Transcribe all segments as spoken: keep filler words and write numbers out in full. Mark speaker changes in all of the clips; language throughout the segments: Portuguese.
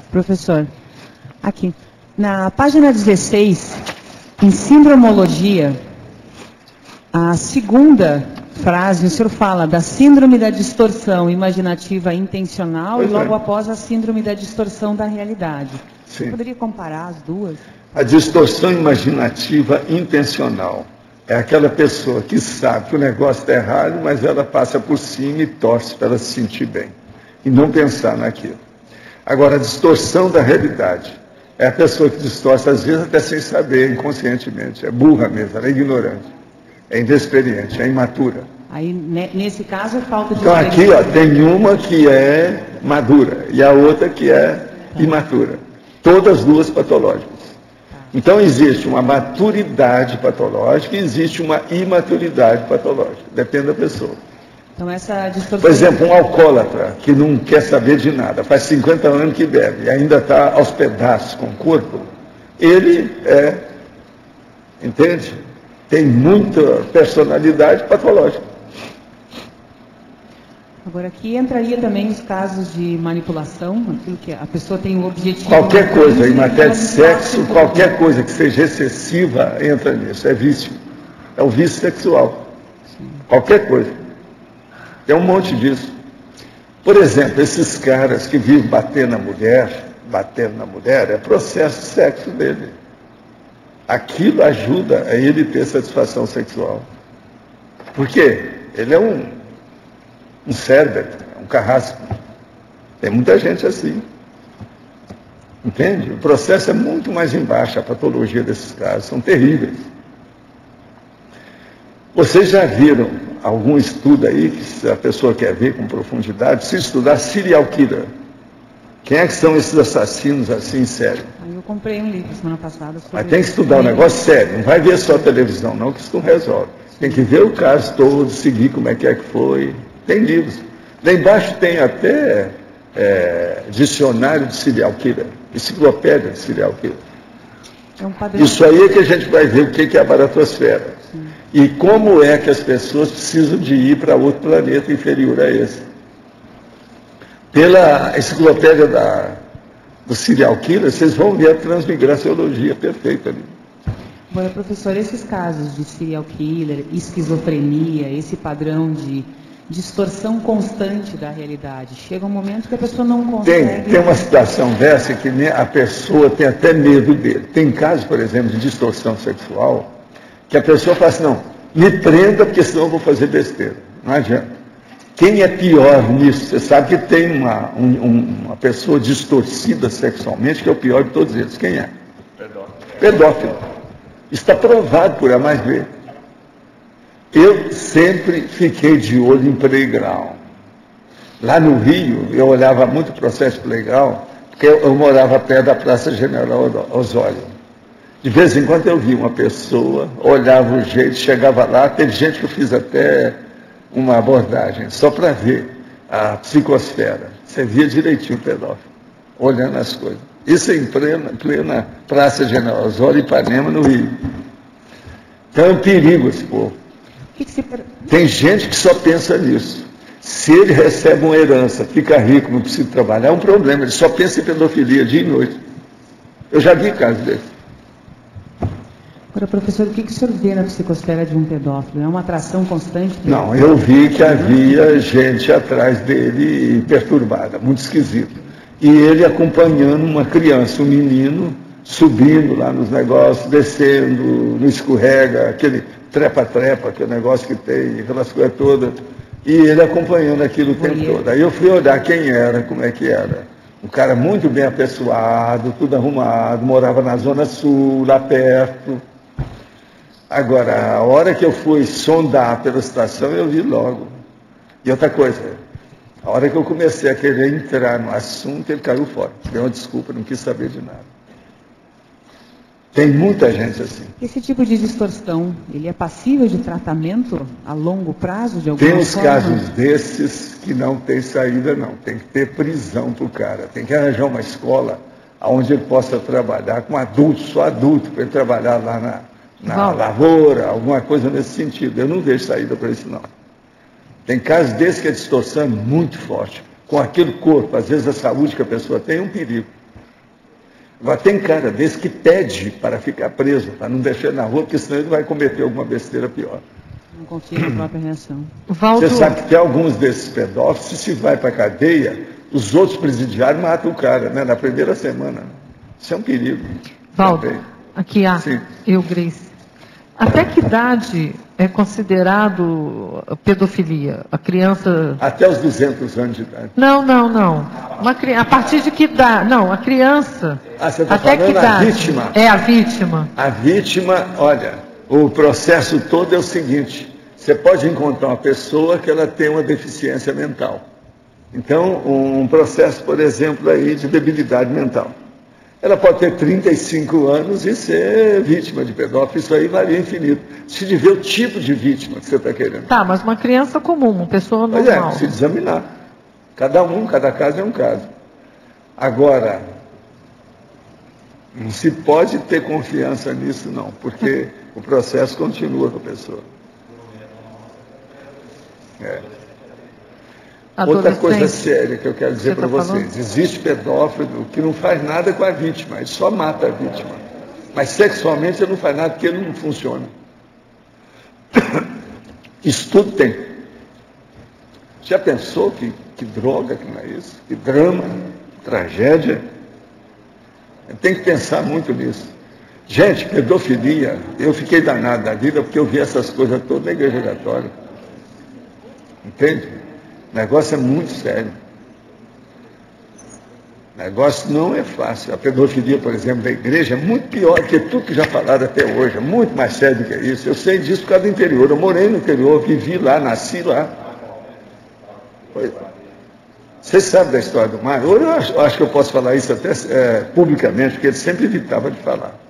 Speaker 1: Professor, aqui, na página dezesseis, em sindromologia, a segunda frase, o senhor fala da síndrome da distorção imaginativa intencional
Speaker 2: Pois
Speaker 1: e logo
Speaker 2: é.
Speaker 1: após a síndrome da distorção da realidade.
Speaker 2: Sim.
Speaker 1: Você poderia comparar as duas?
Speaker 2: A distorção imaginativa intencional é aquela pessoa que sabe que o negócio está errado, mas ela passa por cima e torce para ela se sentir bem e não pensar naquilo. Agora, a distorção da realidade é a pessoa que distorce, às vezes até sem saber, inconscientemente. É burra mesmo, ela é ignorante, é inexperiente, é imatura.
Speaker 1: Aí, ne- nesse caso, é falta de
Speaker 2: Então aqui ó, tem uma que é madura e a outra que é imatura. Todas duas patológicas. Então existe uma maturidade patológica e existe uma imaturidade patológica. Depende da pessoa.
Speaker 1: Então, essa distorção...
Speaker 2: Por exemplo, um alcoólatra que não quer saber de nada, faz cinquenta anos que bebe e ainda está aos pedaços com o corpo, ele é, entende? Tem muita personalidade patológica.
Speaker 1: Agora, aqui entraria também os casos de manipulação, aquilo que a pessoa tem o objetivo...
Speaker 2: Qualquer coisa, em
Speaker 1: ela
Speaker 2: matéria de
Speaker 1: não
Speaker 2: sexo,
Speaker 1: passa
Speaker 2: qualquer coisa que seja excessiva entra nisso, é vício. É o vício sexual. Qualquer coisa. Tem um monte disso. Por exemplo, esses caras que vivem batendo na mulher, batendo na mulher, é processo de sexo dele. Aquilo ajuda a ele ter satisfação sexual. Por quê? Ele é um, um cérebro, um carrasco. Tem muita gente assim. Entende? O processo é muito mais embaixo, a patologia desses caras são terríveis. Vocês já viram algum estudo aí, que se a pessoa quer ver com profundidade, se estudar serial killer? Quem é que são esses assassinos assim, sério?
Speaker 1: Aí eu comprei um livro semana passada sobre...
Speaker 2: Mas tem que estudar um negócio sério, não vai ver só a televisão não, que isso não resolve. Tem que ver o caso todo, seguir como é que é que foi. Tem livros. Lá embaixo tem até é, dicionário de serial killer, enciclopédia de serial killer.
Speaker 1: É um padrão.
Speaker 2: Isso aí é que a gente vai ver o que é a baratosfera. Sim. E como é que as pessoas precisam de ir para outro planeta inferior a esse. Pela enciclopédia da, do serial killer, vocês vão ver a transmigraciologia perfeita ali.
Speaker 1: Agora, professor, esses casos de serial killer, esquizofrenia, esse padrão de distorção constante da realidade, chega um momento que a pessoa não consegue...
Speaker 2: Tem, tem uma situação dessa que a pessoa tem até medo dele. Tem casos, por exemplo, de distorção sexual, que a pessoa fala assim, não, me prenda porque senão eu vou fazer besteira. Não adianta. Quem é pior nisso? Você sabe que tem uma, um, uma pessoa distorcida sexualmente que é o pior de todos eles. Quem é? Pedófilo. Pedófilo. Está provado por A mais B. Eu sempre fiquei de olho em playground. Lá no Rio, eu olhava muito o processo playground, porque eu, eu morava perto da Praça General Osório. De vez em quando eu via uma pessoa, olhava o jeito, chegava lá, teve gente que eu fiz até uma abordagem, só para ver a psicosfera. Você via direitinho o pedófilo, olhando as coisas. Isso em plena, plena Praça General Osório, Ipanema, no Rio. Então é um perigo esse povo.
Speaker 1: Que que se...
Speaker 2: Tem gente que só pensa nisso. Se ele recebe uma herança, fica rico, não precisa trabalhar, é um problema. Ele só pensa em pedofilia dia e noite. Eu já vi casos desses.
Speaker 1: Agora, professor, o que, que o senhor vê na psicosfera de um pedófilo? É uma atração constante?
Speaker 2: Não, eu vi que havia gente atrás dele perturbada, muito esquisito. E ele acompanhando uma criança, um menino, subindo lá nos negócios, descendo, no escorrega, aquele trepa-trepa, aquele negócio que tem, aquelas coisas todas. E ele acompanhando aquilo o tempo todo. Aí eu fui olhar quem era, como é que era. Um cara muito bem apessoado, tudo arrumado, morava na Zona Sul, lá perto. Agora, a hora que eu fui sondar pela situação, eu vi logo. E outra coisa, a hora que eu comecei a querer entrar no assunto, ele caiu fora. Deu uma desculpa, não quis saber de nada. Tem muita gente assim.
Speaker 1: Esse tipo de distorção, ele é passível de tratamento a longo prazo, de alguma
Speaker 2: forma? Tem uns
Speaker 1: forma?
Speaker 2: casos desses que não tem saída, não. Tem que ter prisão para o cara. Tem que arranjar uma escola onde ele possa trabalhar com adultos, só adulto, para ele trabalhar lá na... na lavoura, alguma coisa nesse sentido. Eu não vejo saída para isso, não. Tem casos desses que a distorção é muito forte. Com aquele corpo, às vezes a saúde que a pessoa tem é um perigo. Agora, tem cara desse que pede para ficar preso, para não deixar na rua, porque senão ele vai cometer alguma besteira pior.
Speaker 1: Não confia na própria reação.
Speaker 2: Valdo... Você sabe que tem alguns desses pedófilos, se se vai para a cadeia, os outros presidiários matam o cara, né, na primeira semana. Isso é um perigo.
Speaker 3: Valdo, aqui há, Sim. eu, Grace. Até que idade é considerado pedofilia? A criança...
Speaker 2: Até os duzentos anos de idade.
Speaker 3: Não, não, não. Uma, a partir de que idade? Não, a criança...
Speaker 2: Ah, você está
Speaker 3: até
Speaker 2: falando
Speaker 3: que idade?
Speaker 2: A vítima?
Speaker 3: É, a vítima.
Speaker 2: A vítima, olha, o processo todo é o seguinte, você pode encontrar uma pessoa que ela tem uma deficiência mental. Então, um processo, por exemplo, aí de debilidade mental. Ela pode ter trinta e cinco anos e ser vítima de pedófilo, isso aí varia infinito. Se de ver o tipo de vítima que você está querendo.
Speaker 3: Tá, mas uma criança comum, uma pessoa normal.
Speaker 2: Pois é, se examinar. Cada um, cada caso é um caso. Agora, não se pode ter confiança nisso, não, porque o processo continua com a pessoa. É. Outra coisa séria que eu quero dizer para vocês, existe pedófilo que não faz nada com a vítima, ele só mata a vítima. Mas sexualmente ele não faz nada porque ele não funciona. Isso tudo tem. Já pensou que, que droga que não é isso? Que drama, tragédia? Tem que pensar muito nisso. Gente, pedofilia, eu fiquei danado da vida porque eu vi essas coisas todas na Igreja Católica. Entende? O negócio é muito sério. O negócio não é fácil. A pedofilia, por exemplo, da igreja é muito pior que tudo que já falaram até hoje. É muito mais sério do que isso. Eu sei disso por causa do interior. Eu morei no interior, vivi lá, nasci lá. Pois, vocês sabem da história do Mário? Eu acho, eu acho que eu posso falar isso até é, publicamente, porque ele sempre evitava de falar.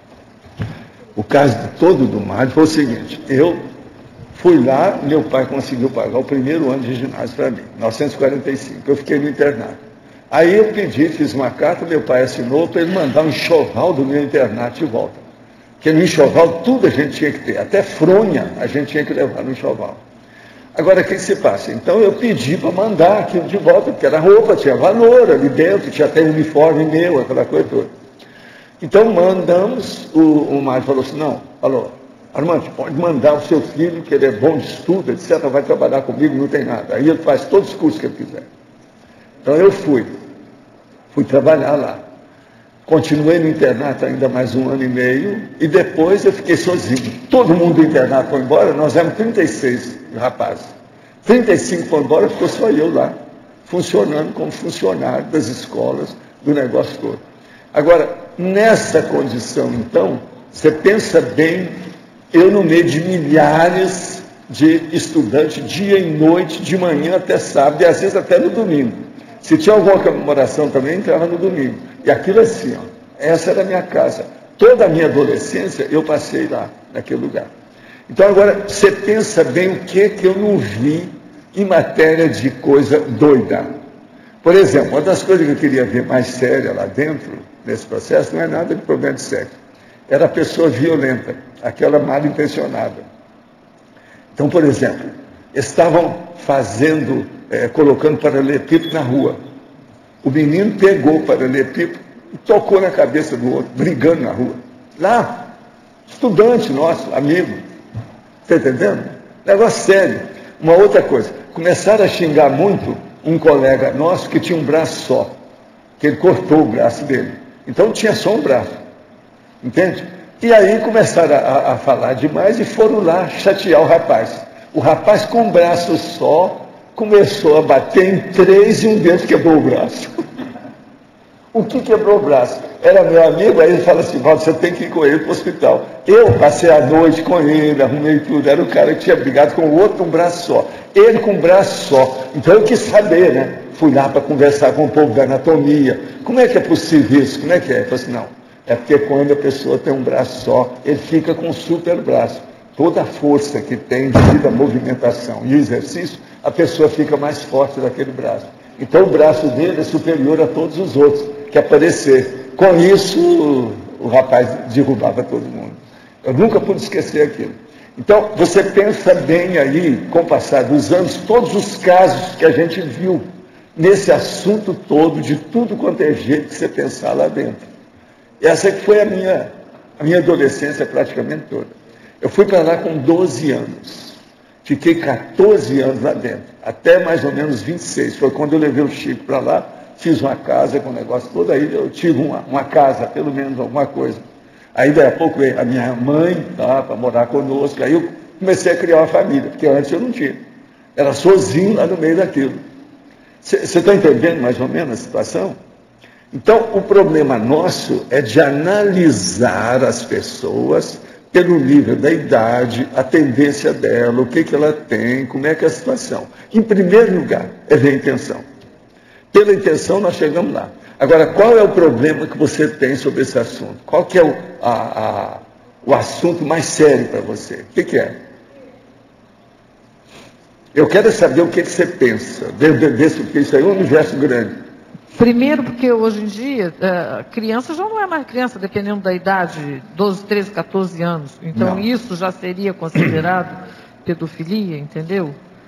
Speaker 2: O caso de todo do Mário foi o seguinte. Eu... Fui lá, meu pai conseguiu pagar o primeiro ano de ginásio para mim, mil novecentos e quarenta e cinco, eu fiquei no internato. Aí eu pedi, fiz uma carta, meu pai assinou para ele mandar um enxoval do meu internato de volta. Porque no enxoval tudo a gente tinha que ter, até fronha a gente tinha que levar no enxoval. Agora, o que se passa? Então eu pedi para mandar aquilo de volta, porque era roupa, tinha valor ali dentro, tinha até uniforme meu, aquela coisa toda. Então mandamos, o, o Mário falou assim, não, falou, Armando, pode mandar o seu filho, que ele é bom de estudo, etcétera, vai trabalhar comigo, não tem nada. Aí ele faz todos os cursos que ele quiser. Então eu fui, fui trabalhar lá. Continuei no internato ainda mais um ano e meio, e depois eu fiquei sozinho. Todo mundo do internato foi embora, nós éramos trinta e seis rapazes. trinta e cinco foram embora, ficou só eu lá, funcionando como funcionário das escolas, do negócio todo. Agora, nessa condição, então, você pensa bem, eu no meio de milhares de estudantes, dia e noite, de manhã até sábado, e às vezes até no domingo. Se tinha alguma comemoração também, entrava no domingo. E aquilo assim, ó, essa era a minha casa. Toda a minha adolescência eu passei lá, naquele lugar. Então agora, você pensa bem o que que eu não vi em matéria de coisa doida. Por exemplo, uma das coisas que eu queria ver mais séria lá dentro, nesse processo, não é nada de problema de sexo. Era a pessoa violenta, aquela mal intencionada. Então, por exemplo, estavam fazendo, é, colocando paralelepípedo na rua. O menino pegou o paralelepípedo e tocou na cabeça do outro, brigando na rua. Lá, estudante nosso, amigo. Está entendendo? Negócio sério. Uma outra coisa, começaram a xingar muito um colega nosso que tinha um braço só, que ele cortou o braço dele. Então tinha só um braço. Entende? E aí começaram a, a falar demais e foram lá chatear o rapaz. O rapaz com um braço só começou a bater em três e um deles quebrou o braço. O que quebrou o braço? Era meu amigo, aí ele fala assim, Valdo, você tem que ir com ele para o hospital. Eu passei a noite com ele, arrumei tudo, era o cara que tinha brigado com o outro com um braço só. Ele com um braço só. Então eu quis saber, né? Fui lá para conversar com o povo da anatomia. Como é que é possível isso? Como é que é? Eu falei assim, não. É porque quando a pessoa tem um braço só, ele fica com um super braço. Toda a força que tem devido à movimentação e exercício, a pessoa fica mais forte daquele braço. Então o braço dele é superior a todos os outros que aparecer. Com isso, o, o rapaz derrubava todo mundo. Eu nunca pude esquecer aquilo. Então, você pensa bem aí, com o passar dos anos, todos os casos que a gente viu nesse assunto todo, de tudo quanto é jeito que você pensar lá dentro. Essa que foi a minha, a minha adolescência praticamente toda. Eu fui para lá com doze anos. Fiquei quatorze anos lá dentro, até mais ou menos vinte e seis. Foi quando eu levei o Chico para lá, fiz uma casa com o negócio todo, aí eu tive uma, uma casa, pelo menos alguma coisa. Aí, daí a pouco, veio a minha mãe tá, para morar conosco, aí eu comecei a criar uma família, porque antes eu não tinha. Era sozinho lá no meio daquilo. Você está entendendo mais ou menos a situação? Então, o problema nosso é de analisar as pessoas pelo nível da idade, a tendência dela, o que, que ela tem, como é que é a situação. Em primeiro lugar, é ver a intenção. Pela intenção, nós chegamos lá. Agora, qual é o problema que você tem sobre esse assunto? Qual que é o, a, a, o assunto mais sério para você? O que, que é? Eu quero saber o que, que você pensa, desse, porque isso aí é um universo grande.
Speaker 3: Primeiro, porque hoje em dia, a criança já não é mais criança, dependendo da idade, doze, treze, quatorze anos. Então, não. Isso já seria considerado pedofilia, entendeu?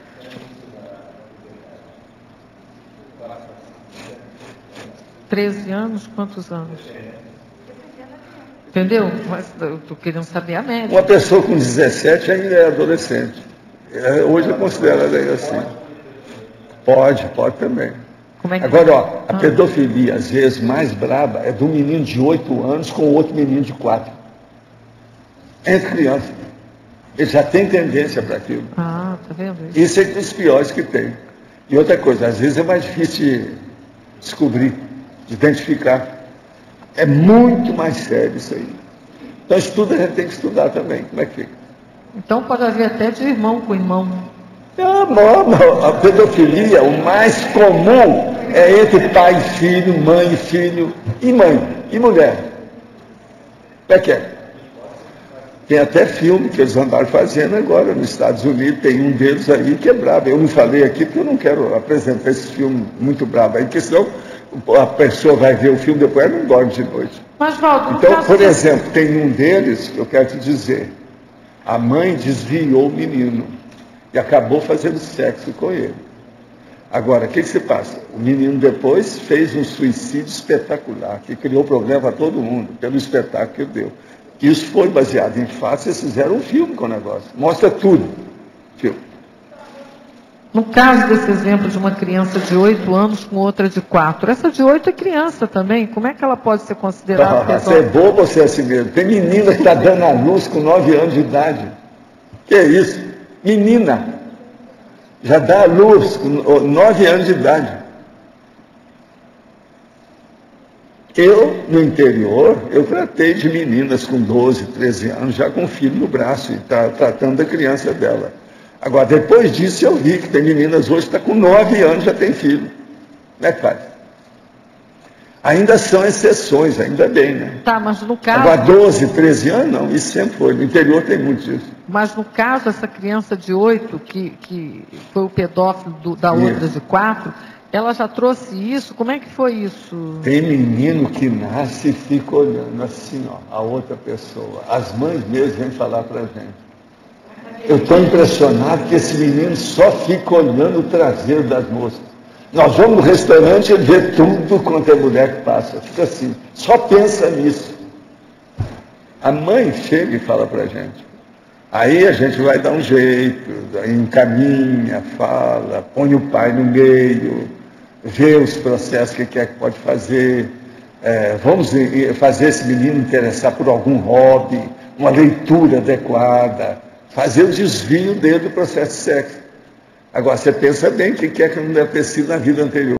Speaker 3: treze anos, quantos anos? Entendeu? Mas eu estou querendo saber a média.
Speaker 2: Uma pessoa com dezessete ainda é adolescente. Hoje eu considero ela assim. Pode, pode também. É que... Agora, ó, a ah. pedofilia, às vezes, mais braba é de um menino de oito anos com outro menino de quatro. Entre crianças. Ele já tem tendência para aquilo.
Speaker 3: Ah, tá vendo isso?
Speaker 2: Isso é dos piores que tem. E outra coisa, às vezes é mais difícil de descobrir, de identificar. É muito mais sério isso aí. Então, estudo a gente tem que estudar também. Como é que fica?
Speaker 3: Então, pode haver até de irmão com irmão.
Speaker 2: Não, a pedofilia, o mais comum é entre pai e filho, mãe e filho, e mãe, e mulher. Como é que é? Tem até filme que eles andaram fazendo agora nos Estados Unidos, tem um deles aí que é brabo. Eu não falei aqui porque eu não quero apresentar esse filme muito brabo aí, porque senão a pessoa vai ver o filme depois, ela não dorme de noite.
Speaker 3: Mas, Valdo,
Speaker 2: então, por exemplo, tem um deles que eu quero te dizer, a mãe desviou o menino e acabou fazendo sexo com ele. Agora, o que, que se passa? O menino depois fez um suicídio espetacular, que criou problema para todo mundo, pelo espetáculo que deu. Isso foi baseado em fatos, eles fizeram um filme com o negócio. Mostra tudo. Filme.
Speaker 3: No caso desse exemplo de uma criança de oito anos com outra de quatro, essa de oito é criança também, como é que ela pode ser considerada?
Speaker 2: Ah, você é bobo ou você é assim mesmo? Tem menina que está dando a luz com nove anos de idade. Que é isso? Menina. Já dá a luz com nove anos de idade. Eu, no interior, eu tratei de meninas com doze, treze anos, já com filho no braço, e tá, tratando da criança dela. Agora, depois disso, eu vi que tem meninas hoje que estão com nove anos, já tem filho. Como é que faz? Ainda são exceções, ainda bem, né?
Speaker 3: Tá, mas no caso...
Speaker 2: Agora, doze, treze anos, não, isso sempre foi. No interior tem muito disso.
Speaker 3: Mas no caso, essa criança de oito, que, que foi o pedófilo do, da outra de quatro, ela já trouxe isso? Como é que foi isso?
Speaker 2: Tem menino que nasce e fica olhando assim, ó, a outra pessoa. As mães mesmo vêm falar pra gente. Eu estou impressionado que esse menino só fica olhando o traseiro das moças. Nós vamos no restaurante e vê tudo quanto é mulher que passa. Fica assim, só pensa nisso. A mãe chega e fala pra gente. Aí a gente vai dar um jeito, encaminha, fala, põe o pai no meio, vê os processos que quer que pode fazer. É, vamos fazer esse menino interessar por algum hobby, uma leitura adequada, fazer o desvio dele do processo de sexo. Agora, você pensa bem o que é que não deve ter sido na vida anterior.